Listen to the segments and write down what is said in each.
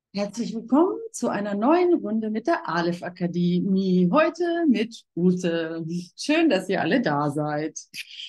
Herzlich willkommen zu einer neuen Runde mit der Aleph Akademie. Heute mit Ute. Schön, dass ihr alle da seid.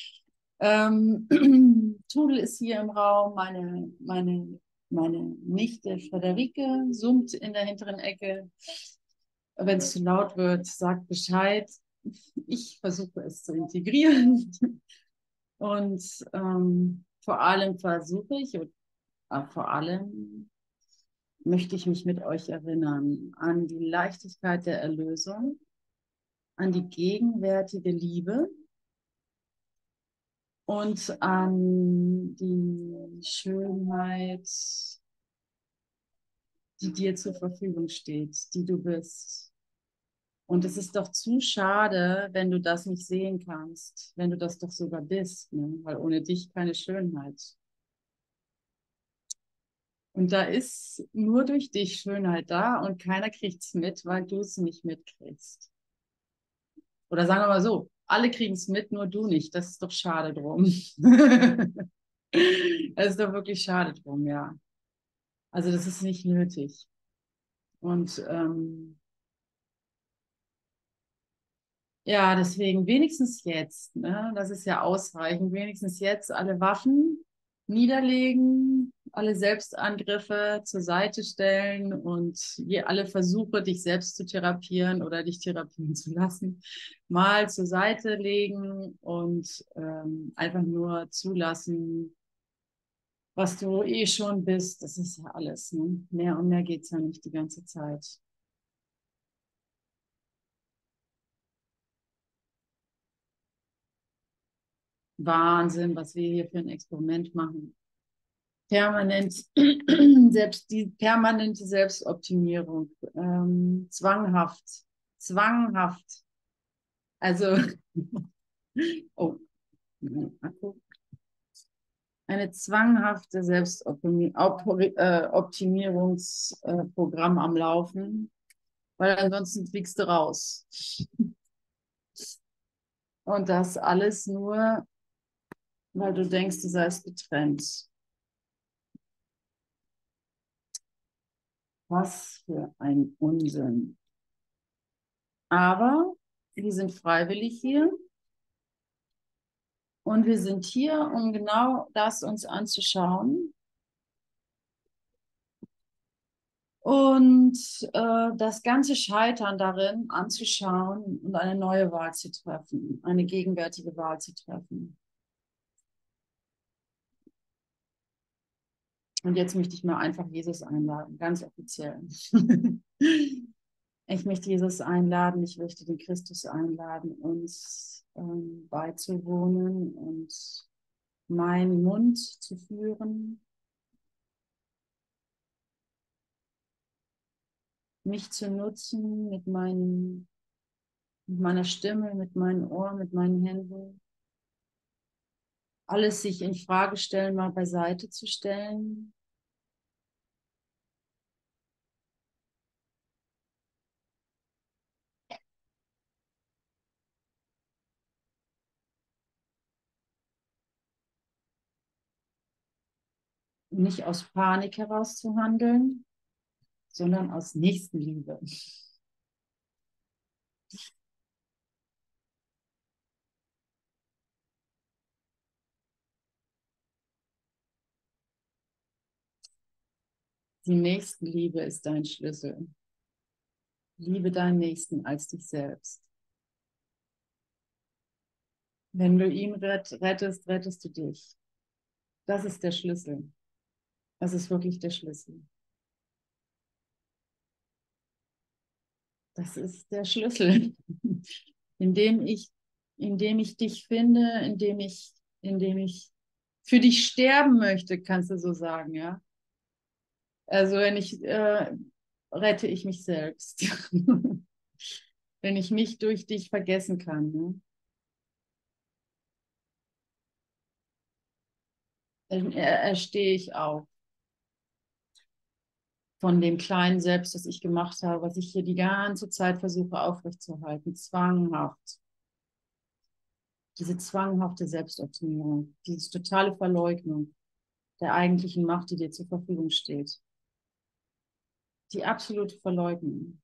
Trudel ist hier im Raum. Meine Nichte Frederike summt in der hinteren Ecke. Wenn es zu laut wird, sagt Bescheid. Ich versuche es zu integrieren. Und vor allem versuche ich, vor allem möchte ich mich mit euch erinnern an die Leichtigkeit der Erlösung, an die gegenwärtige Liebe und an die Schönheit, die dir zur Verfügung steht, die du bist. Und es ist doch zu schade, wenn du das nicht sehen kannst, wenn du das doch sogar bist, ne? Weil ohne dich keine Schönheit. Und da ist nur durch dich Schönheit da und keiner kriegt es mit, weil du es nicht mitkriegst. Oder sagen wir mal so, alle kriegen es mit, nur du nicht. Das ist doch schade drum. Das ist doch wirklich schade drum, ja. Also das ist nicht nötig. Und ja, deswegen wenigstens jetzt, ne? Das ist ja ausreichend. Wenigstens jetzt alle Waffen niederlegen, alle Selbstangriffe zur Seite stellen und alle Versuche, dich selbst zu therapieren oder dich therapieren zu lassen, mal zur Seite legen und einfach nur zulassen, was du eh schon bist. Das ist ja alles. Ne? Mehr und mehr geht's ja nicht die ganze Zeit. Wahnsinn, was wir hier für ein Experiment machen. Permanent, die permanente Selbstoptimierung, zwanghaft, zwanghaft. Also, oh, Akku. Eine zwanghafte Selbstoptimierungsprogramm am Laufen, weil ansonsten fliegst du raus. Und das alles nur, weil du denkst, du seist getrennt. Was für ein Unsinn. Aber wir sind freiwillig hier und wir sind hier, um genau das uns anzuschauen und das ganze Scheitern darin anzuschauen und eine neue Wahl zu treffen, eine gegenwärtige Wahl zu treffen. Und jetzt möchte ich mal einfach Jesus einladen, ganz offiziell. Ich möchte Jesus einladen, ich möchte den Christus einladen, uns beizuwohnen und meinen Mund zu führen, mich zu nutzen mit meiner Stimme, mit meinen Ohren, mit meinen Händen, alles sich in Frage stellen, mal beiseite zu stellen. Nicht aus Panik heraus zu handeln, sondern aus Nächstenliebe. Die Nächstenliebe ist dein Schlüssel. Liebe deinen Nächsten als dich selbst. Wenn du ihn rettest, rettest du dich. Das ist der Schlüssel. Das ist wirklich der Schlüssel. Das ist der Schlüssel, indem ich, indem ich dich finde, indem ich für dich sterben möchte, kannst du so sagen, ja. Also wenn ich rette ich mich selbst, wenn ich mich durch dich vergessen kann, ne? Dann erstehe ich auf von dem kleinen Selbst, das ich gemacht habe, was ich hier die ganze Zeit versuche aufrechtzuerhalten, zwanghaft. Diese zwanghafte Selbstoptimierung, diese totale Verleugnung der eigentlichen Macht, die dir zur Verfügung steht. Die absolute Verleugnung.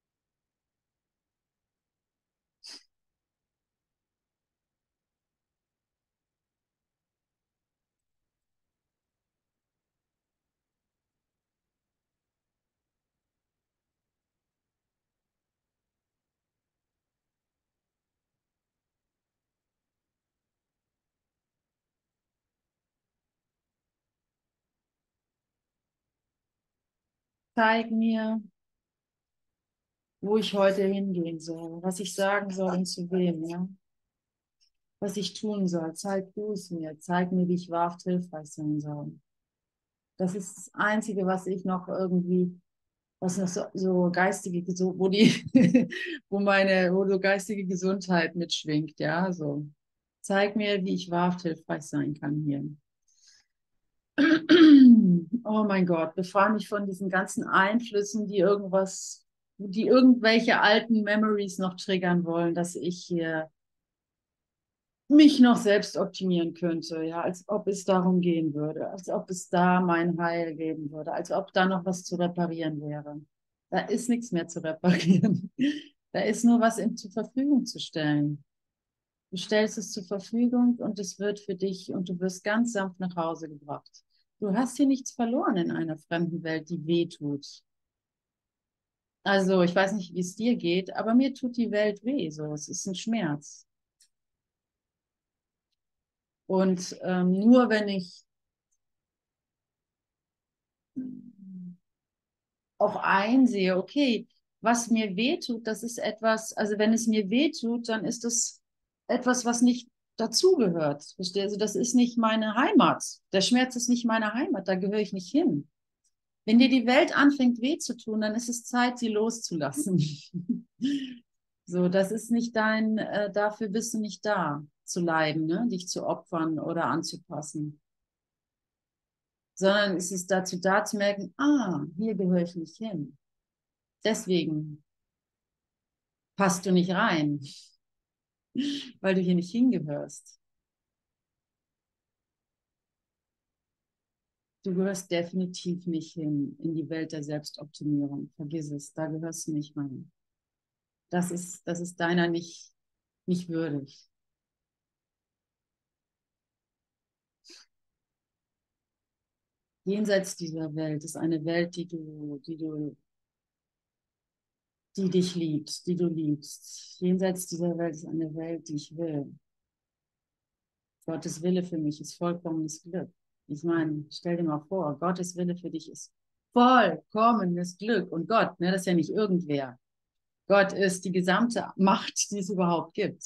Zeig mir, wo ich heute hingehen soll, was ich sagen soll und zu wem, ja. Was ich tun soll. Zeig du es mir. Zeig mir, wie ich wahrhaft hilfreich sein soll. Das ist das Einzige, was ich noch irgendwie, was noch so geistige, so, wo die, wo so geistige Gesundheit mitschwingt, ja, so. Zeig mir, wie ich wahrhaft hilfreich sein kann hier. Oh mein Gott, befreie mich von diesen ganzen Einflüssen, die irgendwelche alten Memories noch triggern wollen, dass ich hier mich noch selbst optimieren könnte, ja, als ob es darum gehen würde, als ob es da mein Heil geben würde, als ob da noch was zu reparieren wäre. Da ist nichts mehr zu reparieren. Da ist nur was ihm zur Verfügung zu stellen. Du stellst es zur Verfügung und es wird für dich und du wirst ganz sanft nach Hause gebracht. Du hast hier nichts verloren in einer fremden Welt, die weh tut. Also, ich weiß nicht, wie es dir geht, aber mir tut die Welt weh, so. Es ist ein Schmerz. Und nur wenn ich auch einsehe, okay, was mir wehtut, das ist etwas, also wenn es mir wehtut, dann ist es etwas, was nicht dazugehört. Verstehst du? Also das ist nicht meine Heimat. Der Schmerz ist nicht meine Heimat, da gehöre ich nicht hin. Wenn dir die Welt anfängt weh zu tun, dann ist es Zeit, sie loszulassen. So, das ist nicht dafür bist du nicht da, zu leiden, ne? Dich zu opfern oder anzupassen. Sondern es ist dazu da zu merken, hier gehöre ich nicht hin. Deswegen passt du nicht rein, weil du hier nicht hingehörst. Du gehörst definitiv nicht hin in die Welt der Selbstoptimierung. Vergiss es, da gehörst du nicht rein. Das ist deiner nicht würdig. Jenseits dieser Welt ist eine Welt, die dich liebt, die du liebst. Jenseits dieser Welt ist eine Welt, die ich will. Gottes Wille für mich ist vollkommenes Glück. Ich meine, stell dir mal vor, Gottes Wille für dich ist vollkommenes Glück. Und Gott, ne, das ist ja nicht irgendwer. Gott ist die gesamte Macht, die es überhaupt gibt.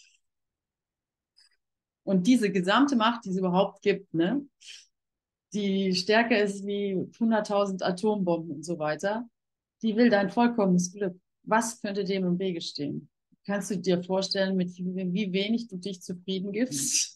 Und diese gesamte Macht, die es überhaupt gibt, ne, die stärker ist wie 100.000 Atombomben und so weiter, die will dein vollkommenes Glück. Was könnte dem im Wege stehen? Kannst du dir vorstellen, mit wie wenig du dich zufrieden gibst?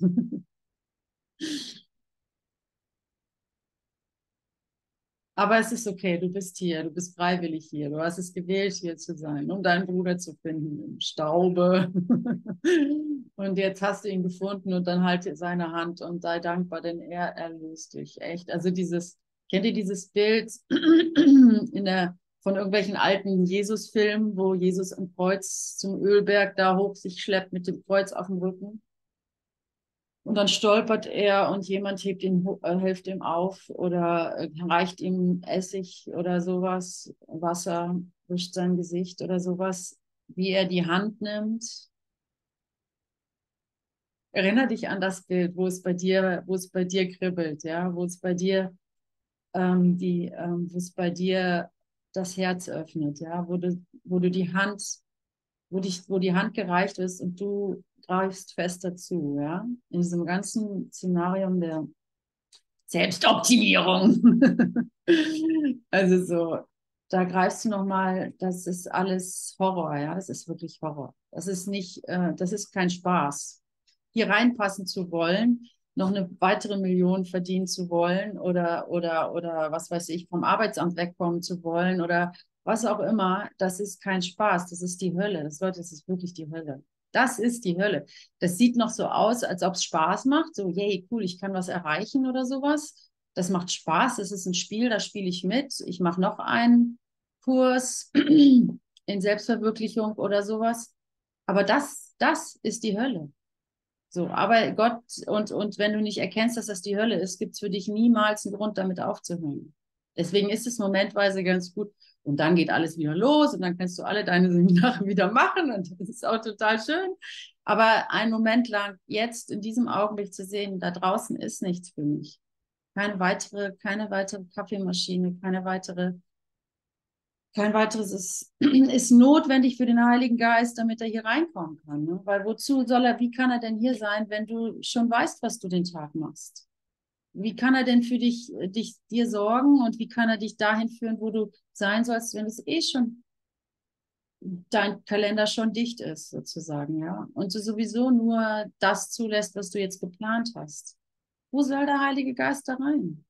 Aber es ist okay, du bist hier, du bist freiwillig hier, du hast es gewählt, hier zu sein, um deinen Bruder zu finden im Staube. Und jetzt hast du ihn gefunden und dann halte seine Hand und sei dankbar, denn er erlöst dich. Echt. Also kennt ihr dieses Bild von irgendwelchen alten Jesus-Filmen, wo Jesus am Kreuz zum Ölberg da hoch sich schleppt mit dem Kreuz auf dem Rücken? Und dann stolpert er und jemand hilft ihm auf oder reicht ihm Essig oder sowas, Wasser, wischt sein Gesicht oder sowas, wie er die Hand nimmt. Erinnere dich an das Bild, wo es bei dir kribbelt, ja, wo es bei dir das Herz öffnet, ja, wo du die Hand, wo die Hand gereicht ist und du greifst fest dazu, ja, in diesem ganzen Szenarium der Selbstoptimierung. Also so, da greifst du nochmal, das ist alles Horror, ja, das ist wirklich Horror. Das ist kein Spaß. Hier reinpassen zu wollen, noch eine weitere Million verdienen zu wollen oder was weiß ich, vom Arbeitsamt wegkommen zu wollen oder was auch immer, das ist kein Spaß, das ist die Hölle. Leute, das ist wirklich die Hölle. Das ist die Hölle. Das sieht noch so aus, als ob es Spaß macht. So, yay, cool, ich kann was erreichen oder sowas. Das macht Spaß. Das ist ein Spiel, da spiele ich mit. Ich mache noch einen. Kurs in Selbstverwirklichung oder sowas. Aber das ist die Hölle. So, aber Gott, und wenn du nicht erkennst, dass das die Hölle ist, gibt es für dich niemals einen Grund, damit aufzuhören. Deswegen ist es momentweise ganz gut. Und dann geht alles wieder los und dann kannst du alle deine Seminare wieder machen und das ist auch total schön. Aber einen Moment lang jetzt in diesem Augenblick zu sehen, da draußen ist nichts für mich. Keine weitere Kaffeemaschine, kein weiteres ist notwendig für den Heiligen Geist, damit er hier reinkommen kann. Ne? Weil wozu soll er, wie kann er denn hier sein, wenn du schon weißt, was du den Tag machst? Wie kann er denn für dir sorgen und wie kann er dich dahin führen, wo du sein sollst, wenn es schon dein Kalender schon dicht ist, sozusagen, ja? Und du sowieso nur das zulässt, was du jetzt geplant hast. Wo soll der Heilige Geist da rein?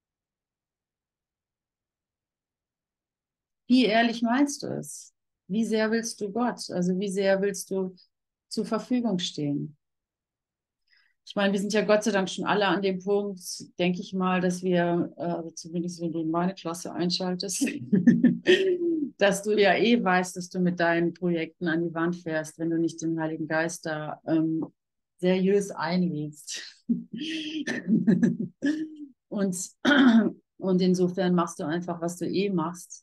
Wie ehrlich meinst du es? Wie sehr willst du Gott? Also wie sehr willst du zur Verfügung stehen? Ich meine, wir sind ja Gott sei Dank schon alle an dem Punkt, denke ich mal, dass wir, zumindest wenn du in meine Klasse einschaltest, dass du ja eh weißt, dass du mit deinen Projekten an die Wand fährst, wenn du nicht den Heiligen Geist da seriös einlädst. und, und insofern machst du einfach, was du eh machst.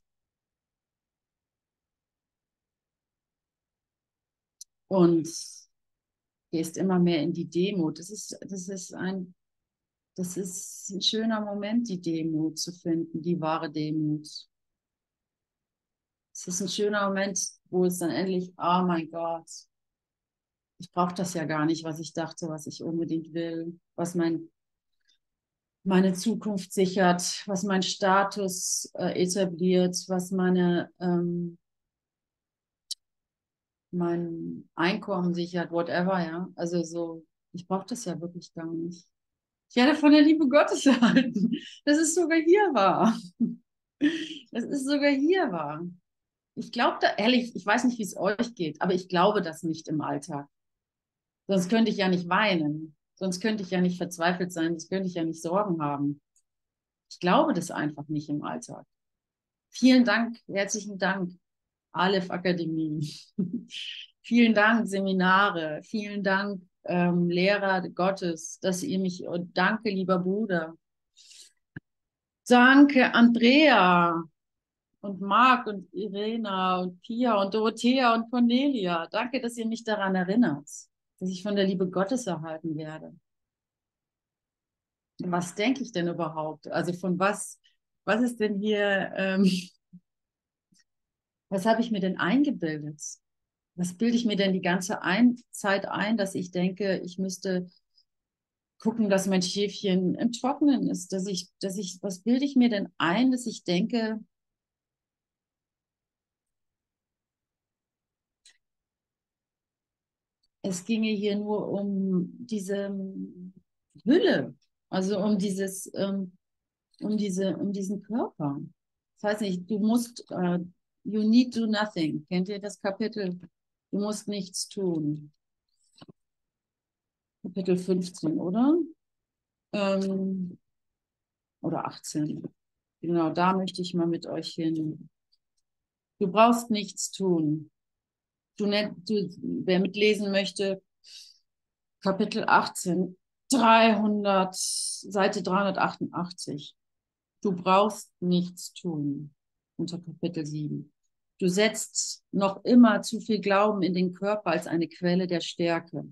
Und gehst immer mehr in die Demut. Das ist ein schöner Moment, die Demut zu finden, die wahre Demut. Es ist ein schöner Moment, wo es dann endlich, oh mein Gott, ich brauche das ja gar nicht, was ich dachte, was ich unbedingt will, was meine Zukunft sichert, was meinen Status etabliert, was mein Einkommen sichert, whatever, ja. Also so, ich brauche das ja wirklich gar nicht. Ich werde von der Liebe Gottes erhalten. Das ist sogar hier wahr. Das ist sogar hier wahr. Ich glaube da, ehrlich, ich weiß nicht, wie es euch geht, aber ich glaube das nicht im Alltag. Sonst könnte ich ja nicht weinen. Sonst könnte ich ja nicht verzweifelt sein. Sonst könnte ich ja nicht Sorgen haben. Ich glaube das einfach nicht im Alltag. Vielen Dank, herzlichen Dank, Aleph Akademie. Vielen Dank, Seminare. Vielen Dank, Lehrer Gottes, dass ihr mich, und danke, lieber Bruder. Danke, Andrea und Marc und Irena und Pia und Dorothea und Cornelia. Danke, dass ihr mich daran erinnert, dass ich von der Liebe Gottes erhalten werde. Was denke ich denn überhaupt? Also von was ist denn hier, was habe ich mir denn eingebildet? Was bilde ich mir denn die ganze Zeit ein, dass ich denke, ich müsste gucken, dass mein Schäfchen im Trockenen ist, was bilde ich mir denn ein, dass ich denke, es ginge hier nur um diese Hülle, also um diesen Körper. Das heißt nicht, you need do nothing. Kennt ihr das Kapitel? Du musst nichts tun. Kapitel 15, oder? Ähm, oder 18. Genau, da möchte ich mal mit euch hin. Du brauchst nichts tun. Wer mitlesen möchte, Kapitel 18, Seite 388. Du brauchst nichts tun. Unter Kapitel 7. Du setzt noch immer zu viel Glauben in den Körper als eine Quelle der Stärke.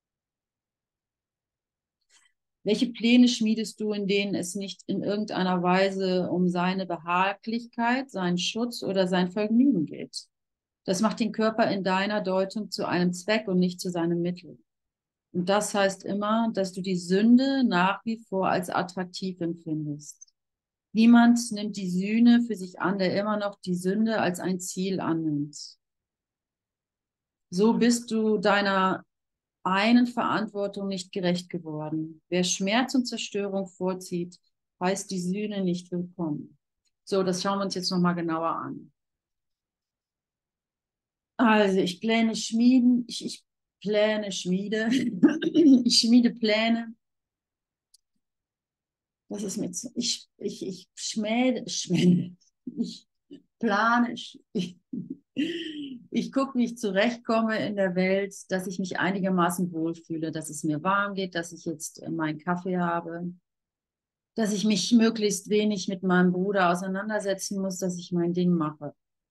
Welche Pläne schmiedest du, in denen es nicht in irgendeiner Weise um seine Behaglichkeit, seinen Schutz oder sein Vergnügen geht? Das macht den Körper in deiner Deutung zu einem Zweck und nicht zu seinem Mittel. Und das heißt immer, dass du die Sünde nach wie vor als attraktiv empfindest. Niemand nimmt die Sühne für sich an, der immer noch die Sünde als ein Ziel annimmt. So bist du deiner einen Verantwortung nicht gerecht geworden. Wer Schmerz und Zerstörung vorzieht, heißt die Sühne nicht willkommen. So, das schauen wir uns jetzt nochmal genauer an. Also, ich schmiede, ich schmiede Pläne. Das ist mit, ich plane, ich gucke, wie ich zurechtkomme in der Welt, dass ich mich einigermaßen wohlfühle, dass es mir warm geht, dass ich jetzt meinen Kaffee habe, dass ich mich möglichst wenig mit meinem Bruder auseinandersetzen muss, dass ich mein Ding mache.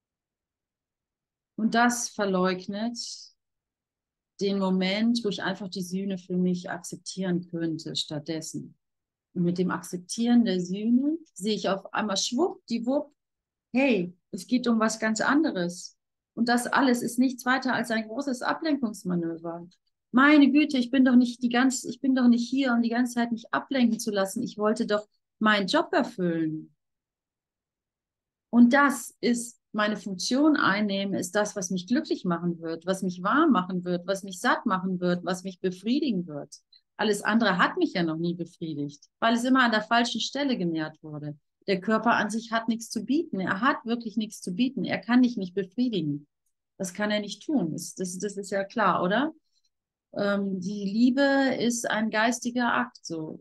Und das verleugnet den Moment, wo ich einfach die Sühne für mich akzeptieren könnte, stattdessen. Und mit dem Akzeptieren der Sühne sehe ich auf einmal schwuppdiwupp, hey, es geht um was ganz anderes. Und das alles ist nichts weiter als ein großes Ablenkungsmanöver. Meine Güte, ich bin doch nicht hier, um die ganze Zeit mich ablenken zu lassen. Ich wollte doch meinen Job erfüllen. Und das ist meine Funktion einnehmen, ist das, was mich glücklich machen wird, was mich warm machen wird, was mich satt machen wird, was mich befriedigen wird. Alles andere hat mich ja noch nie befriedigt, weil es immer an der falschen Stelle genährt wurde. Der Körper an sich hat nichts zu bieten. Er hat wirklich nichts zu bieten. Er kann dich nicht befriedigen. Das kann er nicht tun. Das ist ja klar, oder? Die Liebe ist ein geistiger Akt so.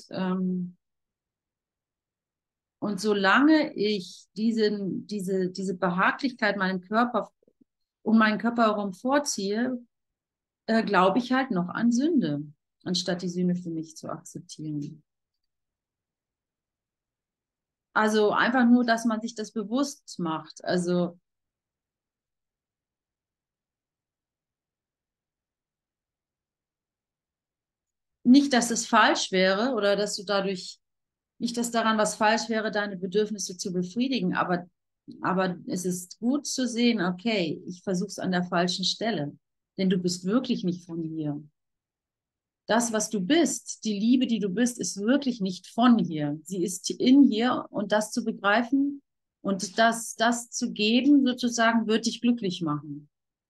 Und solange ich diese Behaglichkeit um meinen Körper herum vorziehe, glaube ich halt noch an Sünde, anstatt die Sühne für mich zu akzeptieren. Also einfach nur, dass man sich das bewusst macht. Also nicht, dass es falsch wäre oder dass du dadurch, nicht, dass daran was falsch wäre, deine Bedürfnisse zu befriedigen, aber es ist gut zu sehen, okay, ich versuche es an der falschen Stelle, denn du bist wirklich nicht von hier. Das, was du bist, die Liebe, die du bist, ist wirklich nicht von hier. Sie ist in hier und das zu begreifen und das zu geben, sozusagen, wird dich glücklich machen.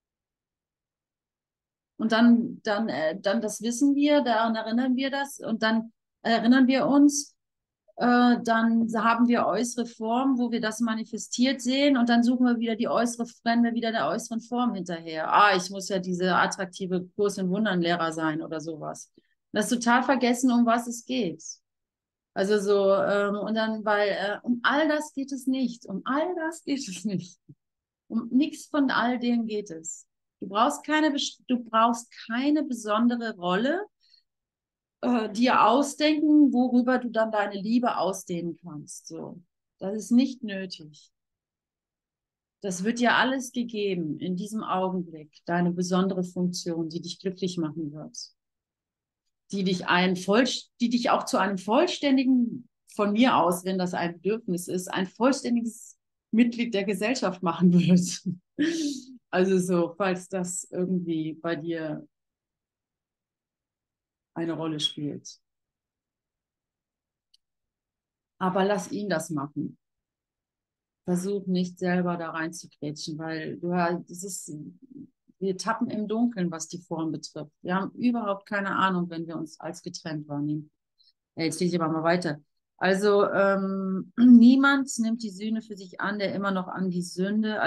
Und dann das wissen wir, daran erinnern wir das und dann erinnern wir uns, dann haben wir äußere Formen, wo wir das manifestiert sehen und dann suchen wir wieder rennen wir wieder der äußeren Form hinterher. Ah, ich muss ja diese attraktive Kurs in Wundern Lehrer sein oder sowas. Das ist total vergessen, um was es geht. Also so, und dann, weil um all das geht es nicht. Um all das geht es nicht. Um nichts von all dem geht es. Du brauchst keine besondere Rolle dir ausdenken, worüber du dann deine Liebe ausdehnen kannst. So, das ist nicht nötig. Das wird dir alles gegeben in diesem Augenblick, deine besondere Funktion, die dich glücklich machen wird, die dich auch zu einem vollständigen, von mir aus, wenn das ein Bedürfnis ist, ein vollständiges Mitglied der Gesellschaft machen wird. Also so, falls das irgendwie bei dir eine Rolle spielt. Aber lass ihn das machen. Versuch nicht selber da reinzugrätschen, weil wir tappen im Dunkeln, was die Form betrifft. Wir haben überhaupt keine Ahnung, wenn wir uns als getrennt wahrnehmen. Ja, jetzt lese ich aber mal weiter. Also niemand nimmt die Sühne für sich an, der immer noch an die Sünde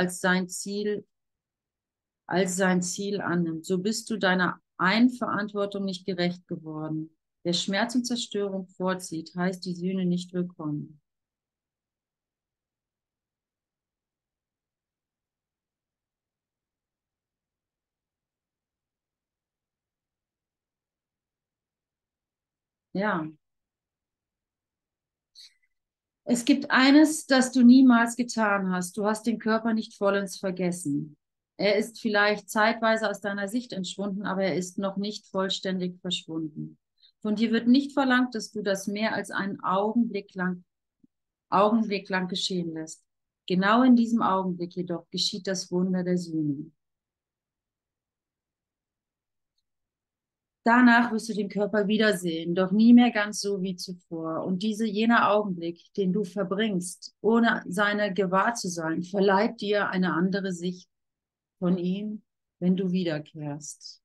als sein Ziel annimmt. So bist du deiner Eigenverantwortung nicht gerecht geworden. Wer Schmerz und Zerstörung vorzieht, heißt die Sühne nicht willkommen. Ja. Es gibt eines, das du niemals getan hast. Du hast den Körper nicht vollends vergessen. Er ist vielleicht zeitweise aus deiner Sicht entschwunden, aber er ist noch nicht vollständig verschwunden. Von dir wird nicht verlangt, dass du das mehr als einen Augenblick lang geschehen lässt. Genau in diesem Augenblick jedoch geschieht das Wunder der Sühne. Danach wirst du den Körper wiedersehen, doch nie mehr ganz so wie zuvor. Und jener Augenblick, den du verbringst, ohne seine gewahr zu sein, verleiht dir eine andere Sicht von ihm, wenn du wiederkehrst.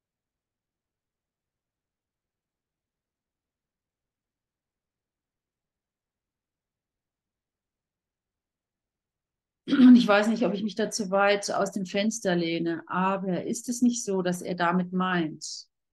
Und ich weiß nicht, ob ich mich da zu weit aus dem Fenster lehne, aber ist es nicht so, dass er damit meint,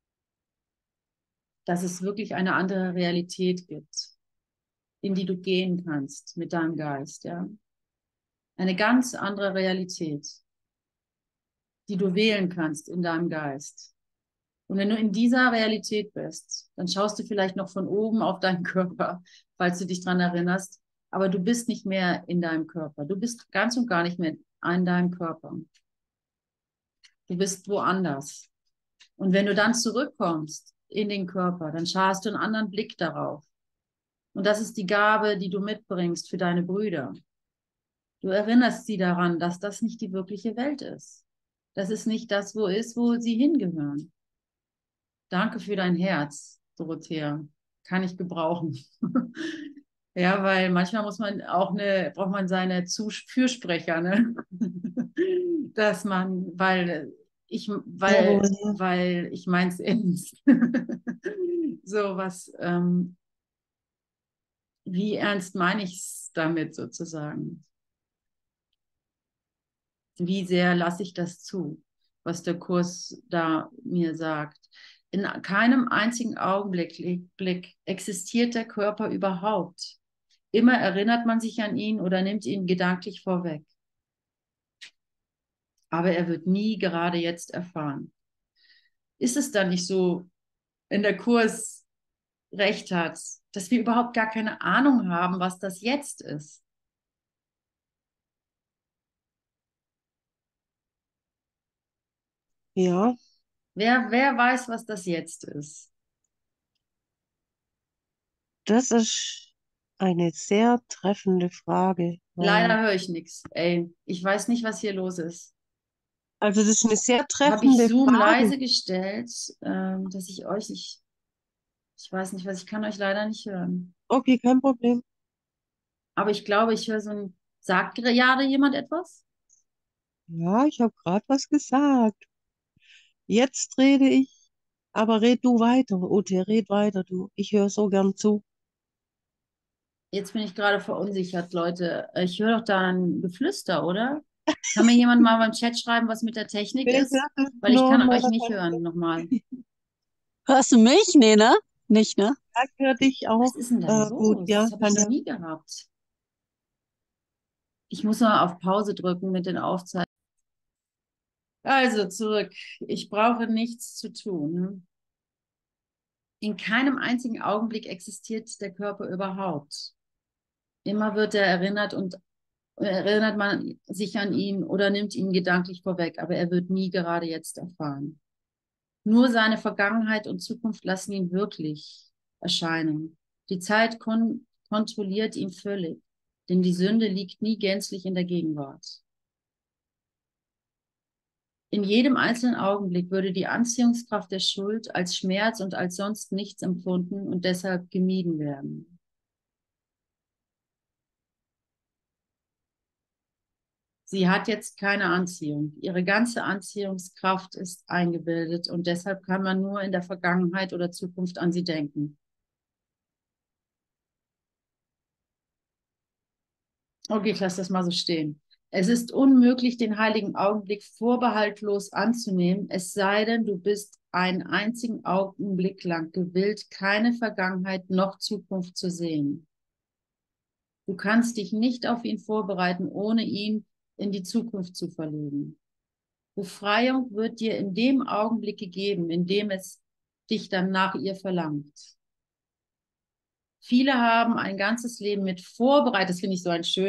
dass es wirklich eine andere Realität gibt, in die du gehen kannst mit deinem Geist, ja? Eine ganz andere Realität, die du wählen kannst in deinem Geist. Und wenn du in dieser Realität bist, dann schaust du vielleicht noch von oben auf deinen Körper, falls du dich dran erinnerst. Aber du bist nicht mehr in deinem Körper. Du bist ganz und gar nicht mehr in deinem Körper. Du bist woanders. Und wenn du dann zurückkommst in den Körper, dann hast du einen anderen Blick darauf. Und das ist die Gabe, die du mitbringst für deine Brüder. Du erinnerst sie daran, dass das nicht die wirkliche Welt ist. Das ist nicht das, wo sie hingehören. Danke für dein Herz, Dorothea. Kann ich gebrauchen. Ja, weil manchmal braucht man seine Fürsprecher, ne? Dass man, Jawohl, ja. weil ich meins ernst. So was, wie ernst meine ich es damit sozusagen? Wie sehr lasse ich das zu, was der Kurs da mir sagt? In keinem einzigen Augenblick existiert der Körper überhaupt. Immer erinnert man sich an ihn oder nimmt ihn gedanklich vorweg. Aber er wird nie gerade jetzt erfahren. Ist es dann nicht so, wenn der Kurs recht hat, dass wir überhaupt gar keine Ahnung haben, was das jetzt ist? Ja, Wer weiß, was das jetzt ist? das ist eine sehr treffende Frage, Leider weil, höre ich nichts. Ey, ich weiß nicht, was hier los ist. also das ist eine sehr Habe ich treffende Zoom Frage. leise gestellt, dass ich euch nicht, ich weiß nicht was, ich kann euch leider nicht hören. Okay, kein Problem. Aber ich glaube, ich höre so ein, sagt gerade jemand etwas? Ja, ich habe gerade was gesagt. Jetzt rede ich, aber red du weiter, Ute, red weiter, du. Ich höre so gern zu. Jetzt bin ich gerade verunsichert, Leute. Ich höre doch da ein Geflüster, oder? Kann mir jemand mal beim Chat schreiben, was mit der Technik Nee, ist? das ist Weil ich nur kann euch meiner nicht Tante. hören, nochmal. Hörst du mich? Nee, ne? Nicht, ne? Ja, ich höre dich Was auch ist denn da gut, los? ja, Das habe ich noch Tanja. nie gehabt. Ich muss mal auf Pause drücken mit den Aufzeichnungen. Also zurück. Ich brauche nichts zu tun. In keinem einzigen Augenblick existiert der Körper überhaupt. Immer wird er erinnert und erinnert man sich an ihn oder nimmt ihn gedanklich vorweg, aber er wird nie gerade jetzt erfahren. Nur seine Vergangenheit und Zukunft lassen ihn wirklich erscheinen. Die Zeit kontrolliert ihn völlig, denn die Sünde liegt nie gänzlich in der Gegenwart. In jedem einzelnen Augenblick würde die Anziehungskraft der Schuld als Schmerz und als sonst nichts empfunden und deshalb gemieden werden. Sie hat jetzt keine Anziehung. Ihre ganze Anziehungskraft ist eingebildet und deshalb kann man nur in der Vergangenheit oder Zukunft an sie denken. Okay, ich lasse das mal so stehen. Es ist unmöglich, den heiligen Augenblick vorbehaltlos anzunehmen, es sei denn, du bist einen einzigen Augenblick lang gewillt, keine Vergangenheit noch Zukunft zu sehen. Du kannst dich nicht auf ihn vorbereiten, ohne ihn in die Zukunft zu verlegen. Befreiung wird dir in dem Augenblick gegeben, in dem es dich dann nach ihr verlangt. Viele haben ein ganzes Leben mit vorbereitet. Das finde ich so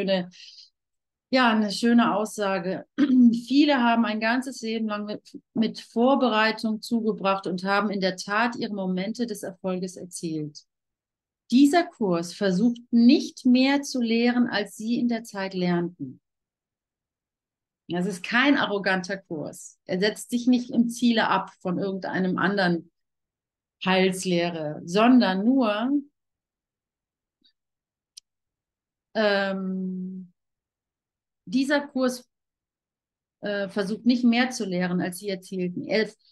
eine schöne Aussage. Viele haben ein ganzes Leben lang mit Vorbereitung zugebracht und haben in der Tat ihre Momente des Erfolges erzielt. Dieser Kurs versucht nicht mehr zu lehren, als sie in der Zeit lernten. Das ist kein arroganter Kurs. Er setzt sich nicht im Ziele ab von irgendeinem anderen Heilslehre, sondern nur ähm, dieser Kurs versucht nicht mehr zu lehren, als sie erzielten.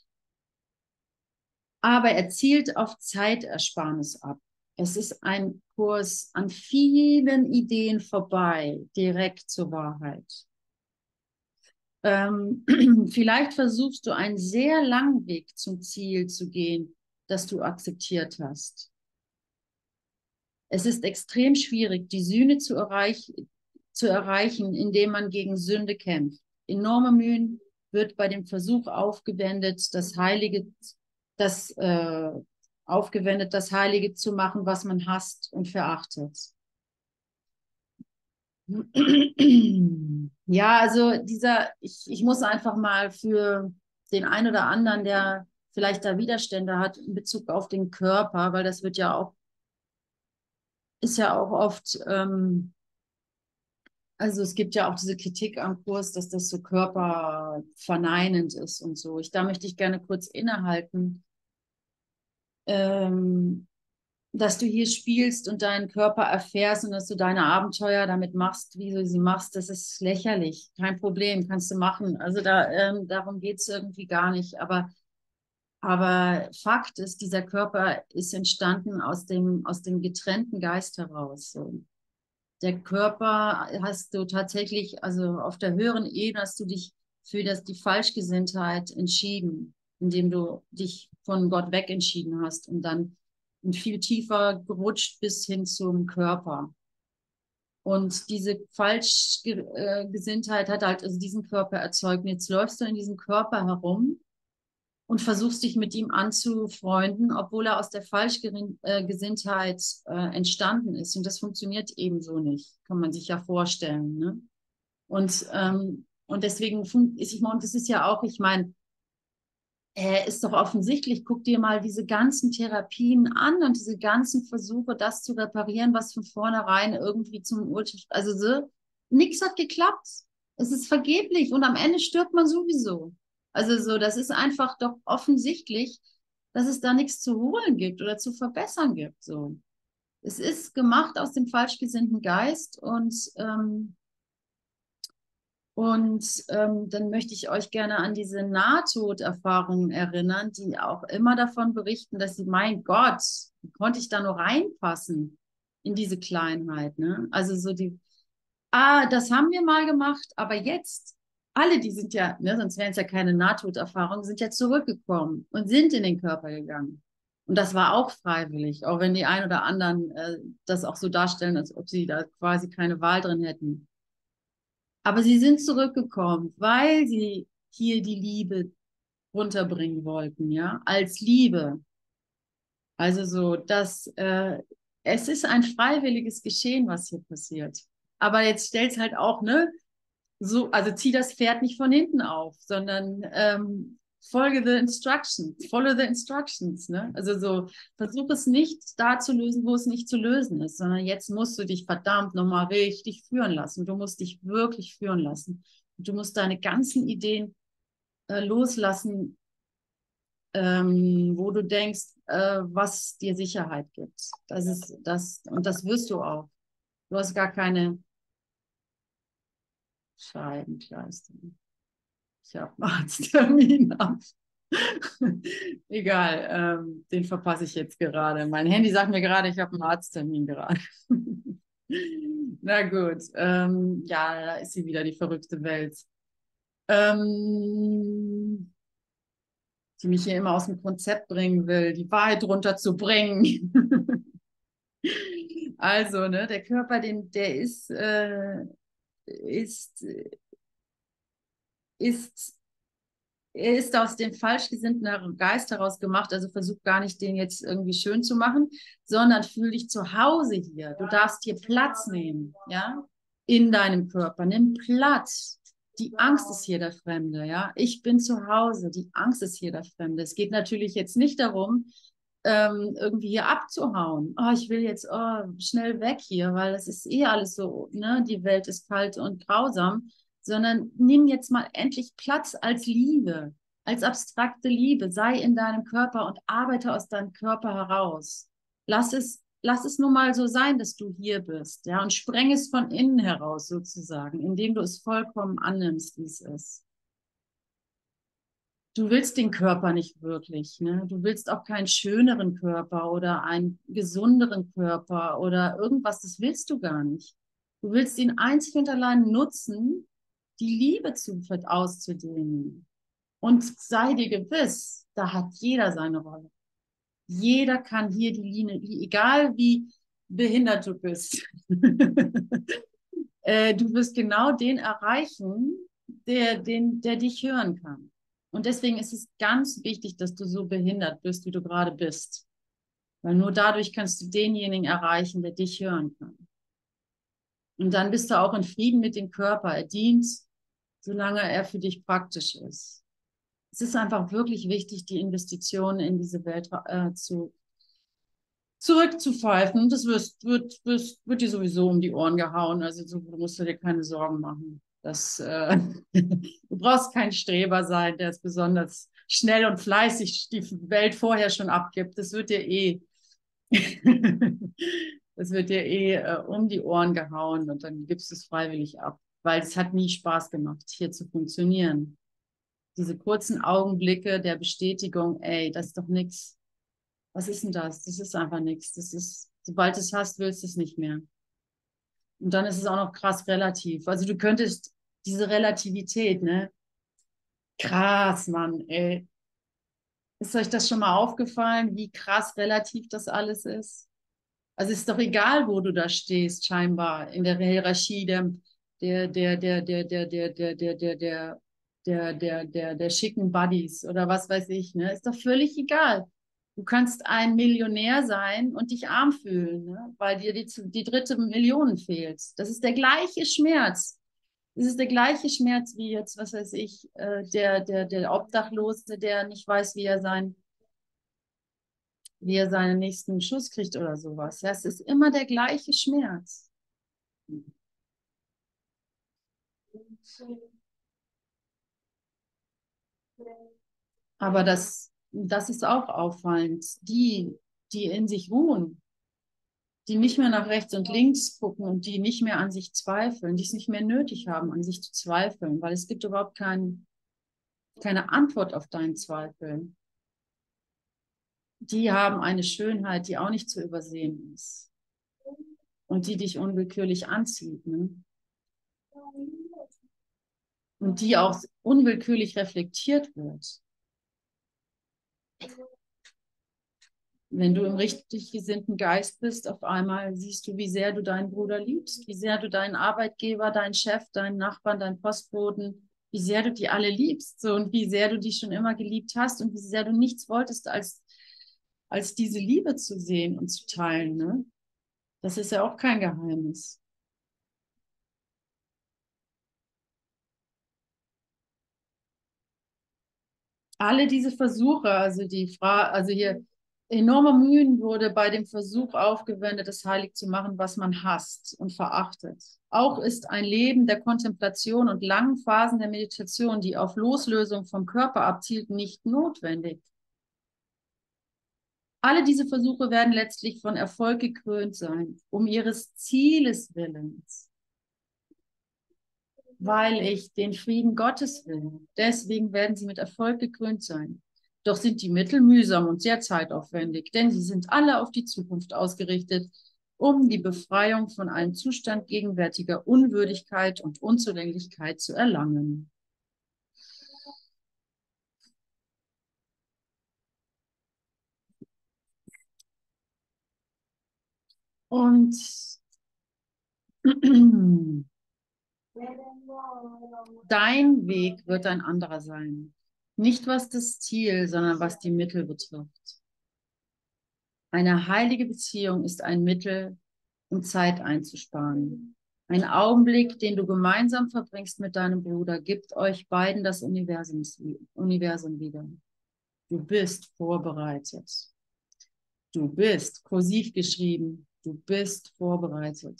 Aber er zielt auf Zeitersparnis ab. Es ist ein Kurs an vielen Ideen vorbei, direkt zur Wahrheit. Vielleicht versuchst du einen sehr langen Weg zum Ziel zu gehen, das du akzeptiert hast. Es ist extrem schwierig, die Sühne zu erreichen, zu erreichen, indem man gegen Sünde kämpft. Enorme Mühen wird bei dem Versuch aufgewendet, das Heilige zu machen, was man hasst und verachtet. Ja, also ich muss einfach mal für den einen oder anderen, der vielleicht da Widerstände hat in Bezug auf den Körper, weil das ist ja auch oft, also es gibt ja auch diese Kritik am Kurs, dass das so körperverneinend ist und so. Da möchte ich gerne kurz innehalten, ähm, dass du hier spielst und deinen Körper erfährst und dass du deine Abenteuer damit machst, wie du sie machst, das ist lächerlich. Kein Problem, kannst du machen. Also darum geht es irgendwie gar nicht. Aber Fakt ist, dieser Körper ist entstanden aus dem getrennten Geist heraus. So. Der Körper hast du tatsächlich, also auf der höheren Ebene hast du dich für die Falschgesinntheit entschieden, indem du dich von Gott weg entschieden hast und dann viel tiefer gerutscht bis hin zum Körper. Und diese Falschgesinntheit hat halt also diesen Körper erzeugt. Und jetzt läufst du in diesem Körper herum und versuchst dich mit ihm anzufreunden, obwohl er aus der Falschgesinntheit entstanden ist. Und das funktioniert ebenso nicht, kann man sich ja vorstellen. Ne? Und deswegen und das ist ja auch, ich meine, ist doch offensichtlich, guck dir mal diese ganzen Therapien an und diese ganzen Versuche, das zu reparieren, was von vornherein irgendwie also so, nichts hat geklappt. Es ist vergeblich und am Ende stirbt man sowieso. Also so, das ist einfach doch offensichtlich, dass es da nichts zu holen gibt oder zu verbessern gibt. So. Es ist gemacht aus dem falsch gesinnten Geist und dann möchte ich euch gerne an diese Nahtoderfahrungen erinnern, die auch immer davon berichten, dass sie, mein Gott, wie konnte ich da nur reinpassen in diese Kleinheit, ne? Also so das haben wir mal gemacht, aber jetzt, alle, die sind ja, ne, sonst wären es ja keine Nahtoderfahrungen, sind ja zurückgekommen und sind in den Körper gegangen. Und das war auch freiwillig, auch wenn die ein oder anderen das auch so darstellen, als ob sie da quasi keine Wahl drin hätten. Aber sie sind zurückgekommen, weil sie hier die Liebe runterbringen wollten, ja, als Liebe. Also so, es ist ein freiwilliges Geschehen, was hier passiert. Aber jetzt stell's halt auch, ne, so, also zieh das Pferd nicht von hinten auf, sondern follow the instructions, ne? Also so, versuch es nicht da zu lösen, wo es nicht zu lösen ist, sondern jetzt musst du dich verdammt nochmal richtig führen lassen. Du musst dich wirklich führen lassen. Und du musst deine ganzen Ideen loslassen, wo du denkst, was dir Sicherheit gibt. Und das wirst du auch. Du hast gar keine Scheibenkleister. Ich habe einen Arzttermin ab. Egal, den verpasse ich jetzt gerade. Mein Handy sagt mir gerade, ich habe einen Arzttermin gerade. Na gut, ja, da ist sie wieder, die verrückte Welt. Die mich hier immer aus dem Konzept bringen will, die Wahrheit runterzubringen. Also, ne, der Körper, der ist, ist er ist aus dem falsch gesinnten Geist heraus gemacht, also versuch gar nicht, den jetzt irgendwie schön zu machen, sondern fühl dich zu Hause hier. Du darfst hier Platz nehmen, ja, in deinem Körper. Nimm Platz. Die Angst ist hier der Fremde, ja. Ich bin zu Hause. Die Angst ist hier der Fremde. Es geht natürlich jetzt nicht darum, irgendwie hier abzuhauen. Oh, ich will jetzt schnell weg hier, weil es ist eh alles so, ne? Die Welt ist kalt und grausam, sondern nimm jetzt mal endlich Platz als Liebe, als abstrakte Liebe. Sei in deinem Körper und arbeite aus deinem Körper heraus. Lass es nur mal so sein, dass du hier bist, ja, und spreng es von innen heraus sozusagen, indem du es vollkommen annimmst, wie es ist. Du willst den Körper nicht wirklich, ne? Du willst auch keinen schöneren Körper oder einen gesunderen Körper oder irgendwas, das willst du gar nicht. Du willst ihn einzig und allein nutzen, die Liebe auszudehnen. Und sei dir gewiss, da hat jeder seine Rolle. Jeder kann hier die Linie, egal wie behindert du bist. Du wirst genau den erreichen, der dich hören kann. Und deswegen ist es ganz wichtig, dass du so behindert bist, wie du gerade bist. Weil nur dadurch kannst du denjenigen erreichen, der dich hören kann. Und dann bist du auch in Frieden mit dem Körper. Er dient, solange er für dich praktisch ist. Es ist einfach wirklich wichtig, die Investitionen in diese Welt zurückzupfeifen. Und das wird dir sowieso um die Ohren gehauen. Also so musst du dir keine Sorgen machen. Du brauchst kein Streber sein, der es besonders schnell und fleißig die Welt vorher schon abgibt. Das wird dir um die Ohren gehauen und dann gibst du es freiwillig ab. Weil es hat nie Spaß gemacht, hier zu funktionieren. Diese kurzen Augenblicke der Bestätigung, ey, das ist doch nichts. Was ist denn das? Das ist einfach nichts. Das ist, sobald du es hast, willst du es nicht mehr. Und dann ist es auch noch krass relativ. Also du könntest diese Relativität, ne? Krass, Mann, ey. Ist euch das schon mal aufgefallen, wie krass relativ das alles ist? Also es ist doch egal, wo du da stehst, scheinbar, in der Hierarchie der schicken Buddies oder was weiß ich, ne? Ist doch völlig egal. Du kannst ein Millionär sein und dich arm fühlen, ne? Weil dir die dritte Million fehlt. Das ist der gleiche Schmerz. Das ist der gleiche Schmerz wie jetzt, was weiß ich, der Obdachlose, der nicht weiß, wie er seinen nächsten Schuss kriegt oder sowas. Ja, es ist immer der gleiche Schmerz. Aber das ist auch auffallend. Die in sich ruhen, die nicht mehr nach rechts und links gucken und die nicht mehr an sich zweifeln, die es nicht mehr nötig haben, an sich zu zweifeln, weil es gibt überhaupt keine Antwort auf deinen Zweifel. Die haben eine Schönheit, die auch nicht zu übersehen ist und die dich unwillkürlich anzieht, ne? Und die auch unwillkürlich reflektiert wird. Wenn du im richtig gesinnten Geist bist, auf einmal siehst du, wie sehr du deinen Bruder liebst, wie sehr du deinen Arbeitgeber, deinen Chef, deinen Nachbarn, deinen Postboten, wie sehr du die alle liebst, so, und wie sehr du die schon immer geliebt hast und wie sehr du nichts wolltest, als diese Liebe zu sehen und zu teilen, ne? Das ist ja auch kein Geheimnis. Alle diese Versuche, also hier enorme Mühen wurde bei dem Versuch aufgewendet, es heilig zu machen, was man hasst und verachtet. Auch ist ein Leben der Kontemplation und langen Phasen der Meditation, die auf Loslösung vom Körper abzielten, nicht notwendig. Alle diese Versuche werden letztlich von Erfolg gekrönt sein, um ihres Zieles willens, weil ich den Frieden Gottes will. Deswegen werden sie mit Erfolg gekrönt sein. Doch sind die Mittel mühsam und sehr zeitaufwendig, denn sie sind alle auf die Zukunft ausgerichtet, um die Befreiung von einem Zustand gegenwärtiger Unwürdigkeit und Unzulänglichkeit zu erlangen. Und dein Weg wird ein anderer sein. Nicht was das Ziel, sondern was die Mittel betrifft. Eine heilige Beziehung ist ein Mittel, um Zeit einzusparen. Ein Augenblick, den du gemeinsam verbringst mit deinem Bruder, gibt euch beiden das Universum wieder. Du bist vorbereitet. Du bist kursiv geschrieben. Du bist vorbereitet.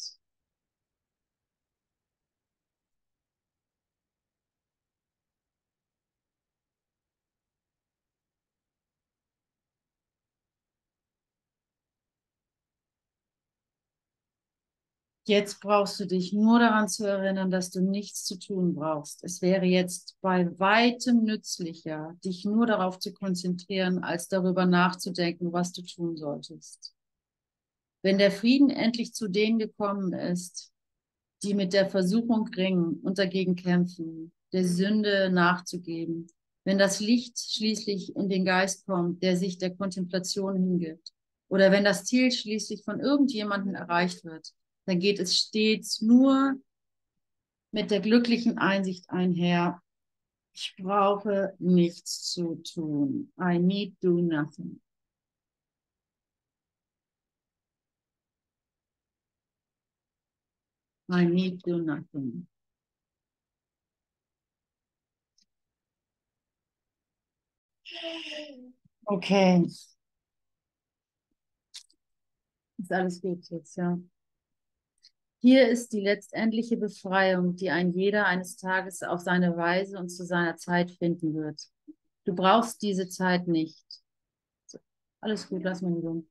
Jetzt brauchst du dich nur daran zu erinnern, dass du nichts zu tun brauchst. Es wäre jetzt bei weitem nützlicher, dich nur darauf zu konzentrieren, als darüber nachzudenken, was du tun solltest. Wenn der Frieden endlich zu denen gekommen ist, die mit der Versuchung ringen und dagegen kämpfen, der Sünde nachzugeben, wenn das Licht schließlich in den Geist kommt, der sich der Kontemplation hingibt, oder wenn das Ziel schließlich von irgendjemandem erreicht wird, dann geht es stets nur mit der glücklichen Einsicht einher, ich brauche nichts zu tun. I need do nothing. I need do nothing. Okay. Ist alles gut jetzt, ja. Hier ist die letztendliche Befreiung, die ein jeder eines Tages auf seine Weise und zu seiner Zeit finden wird. Du brauchst diese Zeit nicht. So, alles gut, lass mal so.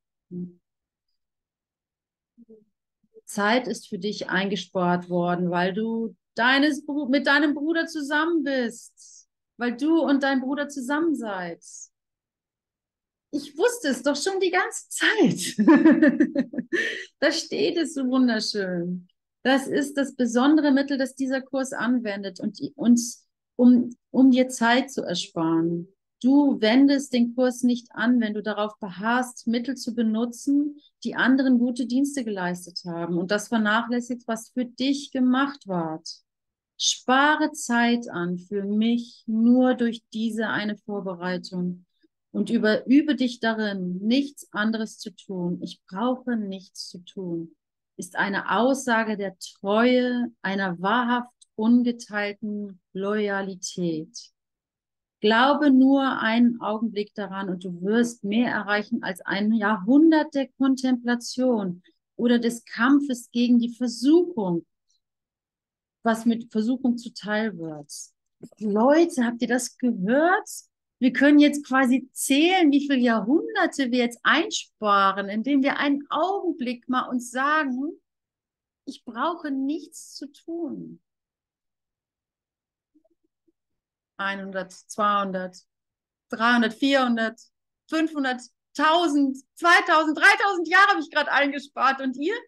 Zeit ist für dich eingespart worden, weil du mit deinem Bruder zusammen bist, weil du und dein Bruder zusammen seid. Ich wusste es doch schon die ganze Zeit. Da steht es so wunderschön. Das ist das besondere Mittel, das dieser Kurs anwendet und uns, um dir Zeit zu ersparen. Du wendest den Kurs nicht an, wenn du darauf beharrst, Mittel zu benutzen, die anderen gute Dienste geleistet haben und das vernachlässigt, was für dich gemacht ward. Spare Zeit an für mich nur durch diese eine Vorbereitung und übe dich darin, nichts anderes zu tun. Ich brauche nichts zu tun, ist eine Aussage der Treue, einer wahrhaft ungeteilten Loyalität. Glaube nur einen Augenblick daran und du wirst mehr erreichen als ein Jahrhundert der Kontemplation oder des Kampfes gegen die Versuchung, was mit Versuchung zuteil wird. Leute, habt ihr das gehört? Wir können jetzt quasi zählen, wie viele Jahrhunderte wir jetzt einsparen, indem wir einen Augenblick mal uns sagen, ich brauche nichts zu tun. 100, 200, 300, 400, 500, 1000, 2000, 3000 Jahre habe ich gerade eingespart. Und ihr?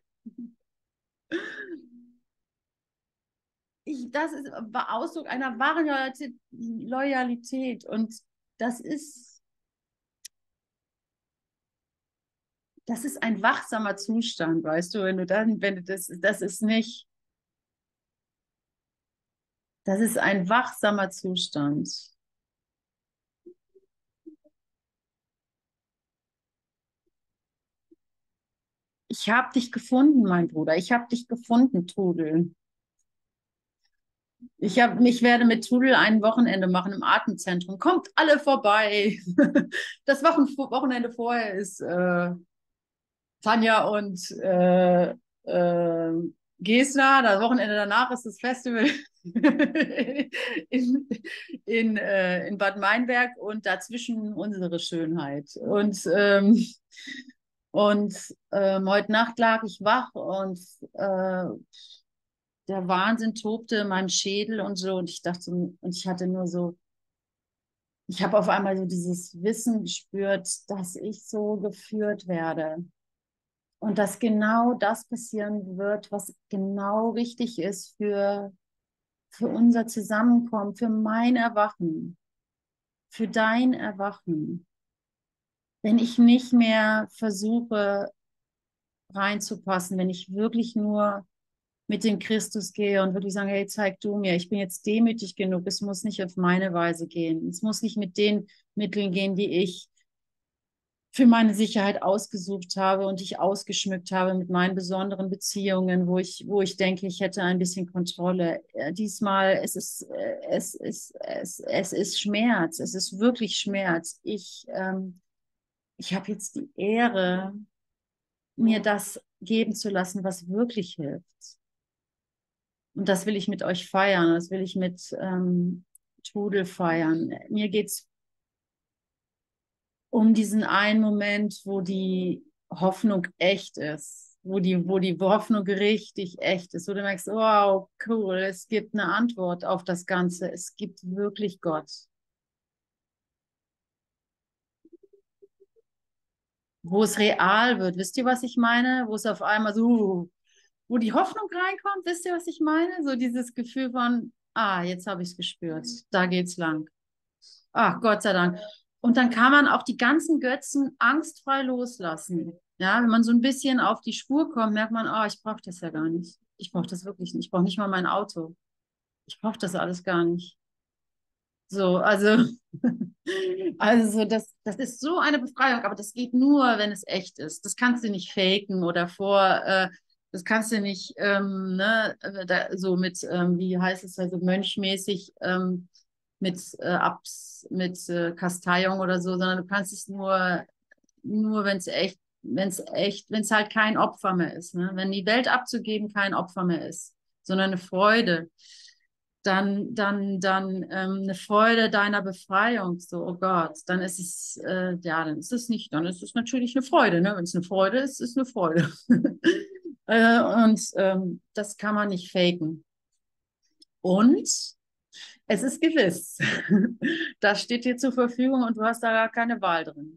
Das ist Ausdruck einer wahren Loyalität. Und das ist ein wachsamer Zustand, weißt du, wenn du das ist nicht, das ist ein wachsamer Zustand. Ich habe dich gefunden, mein Bruder. Ich habe dich gefunden, Trudel. Ich werde mit Trudel ein Wochenende machen im Atemzentrum. Kommt alle vorbei. Das Wochenende vorher ist Tanja und Gesner. Das Wochenende danach ist das Festival in Bad Meinberg und dazwischen unsere Schönheit. Und heute Nacht lag ich wach und der Wahnsinn tobte in meinem Schädel und so. Und ich dachte, und ich hatte nur so, ich habe auf einmal so dieses Wissen gespürt, dass ich so geführt werde. Und dass genau das passieren wird, was genau richtig ist für unser Zusammenkommen, für mein Erwachen, für dein Erwachen. Wenn ich nicht mehr versuche reinzupassen, wenn ich wirklich nur mit dem Christus gehe und wirklich sagen, hey, zeig du mir, ich bin jetzt demütig genug, es muss nicht auf meine Weise gehen, es muss nicht mit den Mitteln gehen, die ich für meine Sicherheit ausgesucht habe und ich ausgeschmückt habe mit meinen besonderen Beziehungen, wo ich denke, ich hätte ein bisschen Kontrolle. Diesmal, es ist Schmerz, es ist wirklich Schmerz. Ich habe jetzt die Ehre, mir das geben zu lassen, was wirklich hilft. Und das will ich mit euch feiern, das will ich mit Trudel feiern. Mir geht's um diesen einen Moment, wo die Hoffnung echt ist, wo die Hoffnung richtig echt ist, wo du merkst, wow, cool, es gibt eine Antwort auf das Ganze, es gibt wirklich Gott. Wo es real wird, wisst ihr, was ich meine? Wo es auf einmal so, wo die Hoffnung reinkommt, wisst ihr, was ich meine? So dieses Gefühl von, jetzt habe ich es gespürt, da geht's lang. Ach, Gott sei Dank. Und dann kann man auch die ganzen Götzen angstfrei loslassen. Ja, wenn man so ein bisschen auf die Spur kommt, merkt man, ich brauche das ja gar nicht. Ich brauche das wirklich nicht. Ich brauche nicht mal mein Auto. Ich brauche das alles gar nicht. So, also, also das ist so eine Befreiung, aber das geht nur, wenn es echt ist. Das kannst du nicht faken oder das kannst du nicht ne, so mit, wie heißt es, also mönchmäßig mit Kasteiung oder so, sondern du kannst es nur wenn es halt kein Opfer mehr ist, ne? Wenn die Welt abzugeben kein Opfer mehr ist, sondern eine Freude, dann eine Freude deiner Befreiung, so, oh Gott, dann ist es, ja, dann ist es nicht, dann ist es natürlich eine Freude, ne? Wenn es eine Freude ist, ist eine Freude. Das kann man nicht faken. Und es ist gewiss. Das steht dir zur Verfügung und du hast da gar keine Wahl drin.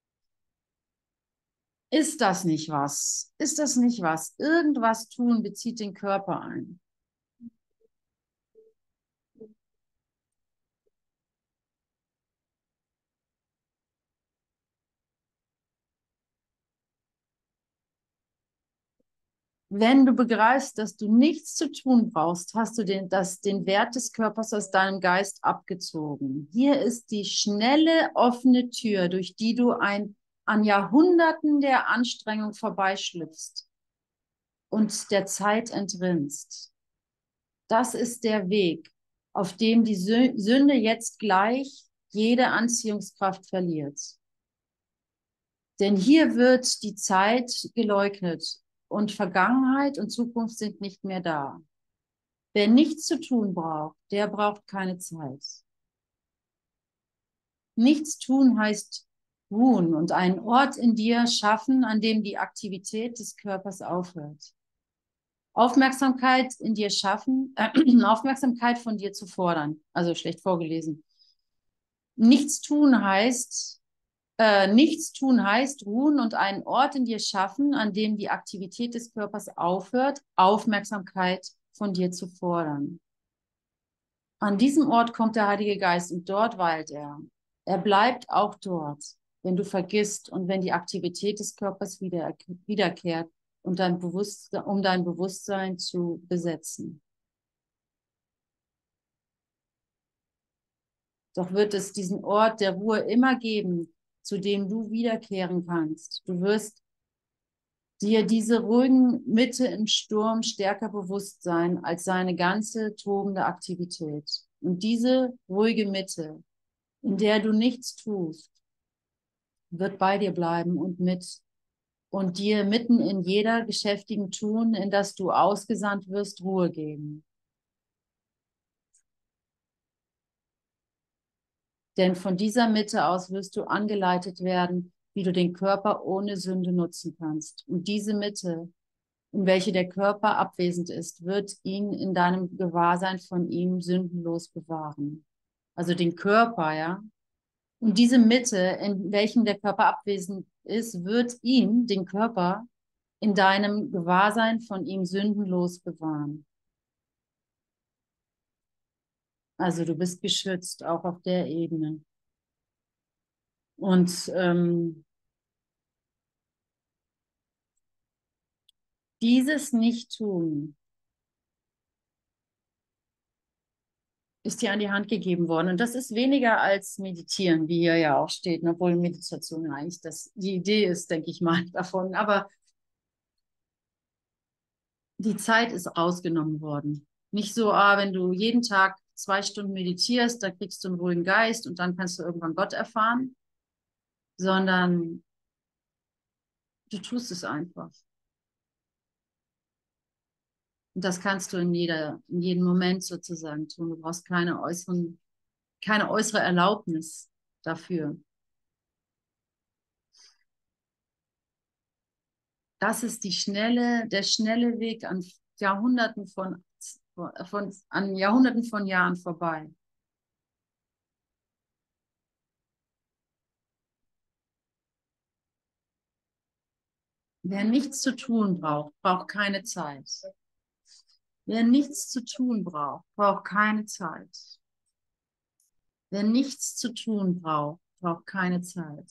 Ist das nicht was? Ist das nicht was? Irgendwas tun bezieht den Körper ein. Wenn du begreifst, dass du nichts zu tun brauchst, hast du den Wert des Körpers aus deinem Geist abgezogen. Hier ist die schnelle, offene Tür, durch die du an Jahrhunderten der Anstrengung vorbeischlüpfst und der Zeit entrinnst. Das ist der Weg, auf dem die Sünde jetzt gleich jede Anziehungskraft verliert. Denn hier wird die Zeit geleugnet und Vergangenheit und Zukunft sind nicht mehr da. Wer nichts zu tun braucht, der braucht keine Zeit. Nichts tun heißt ruhen und einen Ort in dir schaffen, an dem die Aktivität des Körpers aufhört. Aufmerksamkeit in dir schaffen, Aufmerksamkeit von dir zu fordern. Also schlecht vorgelesen. Nichts tun heißt ruhen und einen Ort in dir schaffen, an dem die Aktivität des Körpers aufhört, Aufmerksamkeit von dir zu fordern. An diesem Ort kommt der Heilige Geist und dort weilt er. Er bleibt auch dort, wenn du vergisst und wenn die Aktivität des Körpers wiederkehrt und um dein Bewusstsein zu besetzen. Doch wird es diesen Ort der Ruhe immer geben, zu dem du wiederkehren kannst. Du wirst dir diese ruhigen Mitte im Sturm stärker bewusst sein als seine ganze tobende Aktivität. Und diese ruhige Mitte, in der du nichts tust, wird bei dir bleiben und dir mitten in jeder geschäftigen Tun, in das du ausgesandt wirst, Ruhe geben. Denn von dieser Mitte aus wirst du angeleitet werden, wie du den Körper ohne Sünde nutzen kannst. Und diese Mitte, in welche der Körper abwesend ist, wird ihn in deinem Gewahrsein von ihm sündenlos bewahren. Also den Körper, ja. Und diese Mitte, in welchem der Körper abwesend ist, wird ihn, den Körper, in deinem Gewahrsein von ihm sündenlos bewahren. Also du bist geschützt, auch auf der Ebene. Und dieses Nicht-Tun ist dir an die Hand gegeben worden. Und das ist weniger als Meditieren, wie hier ja auch steht, obwohl Meditation eigentlich die Idee ist, denke ich mal, davon. Aber die Zeit ist rausgenommen worden. Nicht so, wenn du jeden Tag 2 Stunden meditierst, da kriegst du einen ruhigen Geist und dann kannst du irgendwann Gott erfahren, sondern du tust es einfach. Und das kannst du in jedem Moment sozusagen tun. Du brauchst keine äußere Erlaubnis dafür. Das ist der schnelle Weg an Jahrhunderten an Jahrhunderten von Jahren vorbei. Wer nichts zu tun braucht, braucht keine Zeit. Wer nichts zu tun braucht, braucht keine Zeit. Wer nichts zu tun braucht, braucht keine Zeit.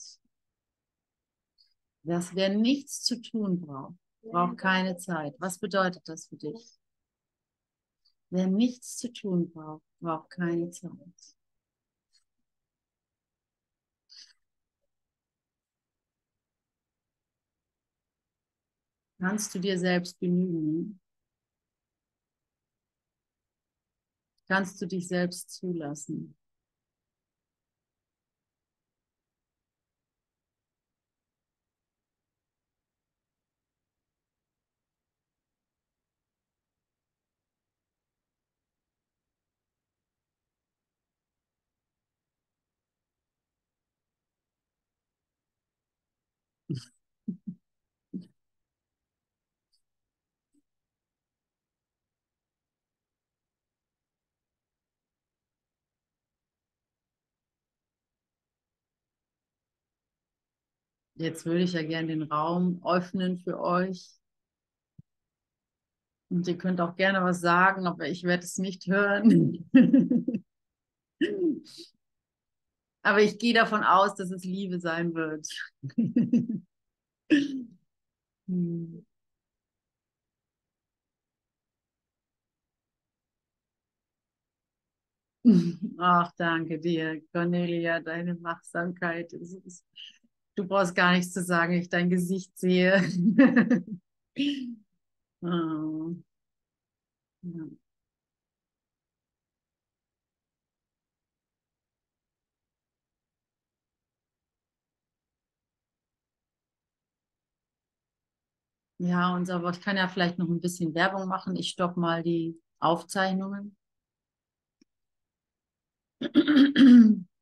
Wer nichts zu tun braucht, braucht keine Zeit. Was bedeutet das für dich? Wer nichts zu tun braucht, braucht keine Zeit. Kannst du dir selbst genügen? Kannst du dich selbst zulassen? Jetzt würde ich ja gerne den Raum öffnen für euch. Und ihr könnt auch gerne was sagen, aber ich werde es nicht hören. Aber ich gehe davon aus, dass es Liebe sein wird. Hm. Ach, danke dir, Cornelia, deine Wachsamkeit. Du brauchst gar nichts zu sagen, ich dein Gesicht sehe. Oh, ja. Ja, aber ich kann ja vielleicht noch ein bisschen Werbung machen. Ich stoppe mal die Aufzeichnungen.